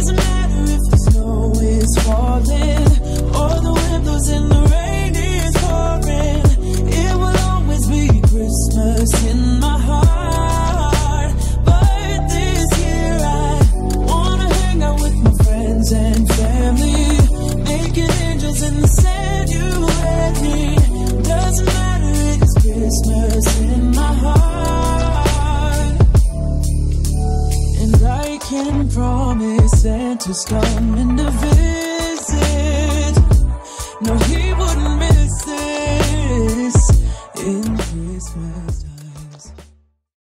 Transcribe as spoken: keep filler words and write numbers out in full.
Doesn't matter if the snow is falling or the wind blows and the rain is pouring. It will always be Christmas in my heart. But this year I wanna hang out with my friends and family, making angels in the sand you and me. Doesn't matter, it's Christmas in my heart. And I can promise Santa's coming to visit. No, he